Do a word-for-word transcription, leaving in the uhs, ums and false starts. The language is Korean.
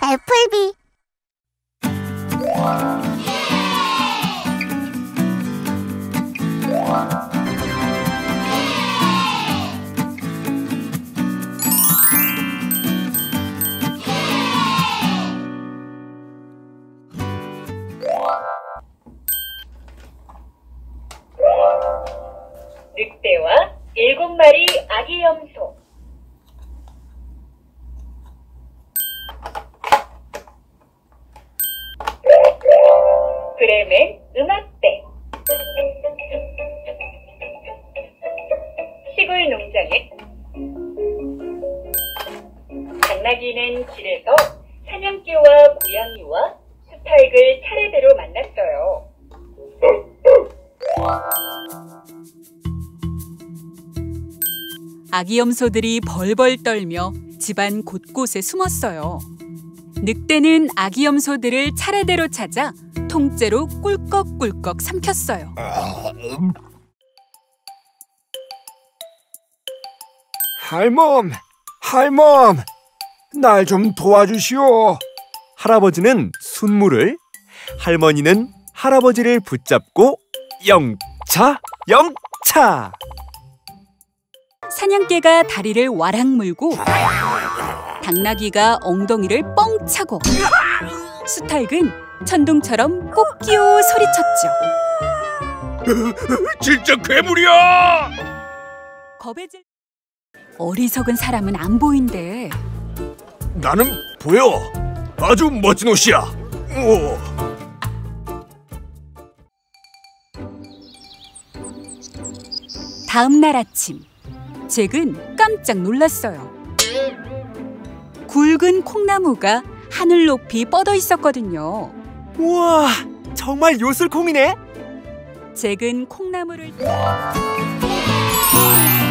애플비. 늑대와 일곱 마리 아기 염소. 그레멘 음악대. 시골 농장에 당나귀는 길에서 사냥개와 고양이와 수탉을 차례대로 만났어요. 아기 염소들이 벌벌 떨며 집안 곳곳에 숨었어요. 늑대는 아기 염소들을 차례대로 찾아 통째로 꿀꺽꿀꺽 삼켰어요. 할멈, 할멈, 날 좀 도와주시오. 할아버지는 순무를, 할머니는 할아버지를 붙잡고 영차, 영차! 사냥개가 다리를 와락 물고 당나귀가 엉덩이를 뻥 차고 수탉은 천둥처럼 꽃기호 소리쳤죠. 진짜 괴물이야! 겁에 질 어리석은 사람은 안 보인대. 나는 보여. 아주 멋진 옷이야. 오. 다음 날 아침, 잭은 깜짝 놀랐어요. 굵은 콩나무가 하늘 높이 뻗어 있었거든요. 우와, 정말 요술콩이네. 잭은 콩나무를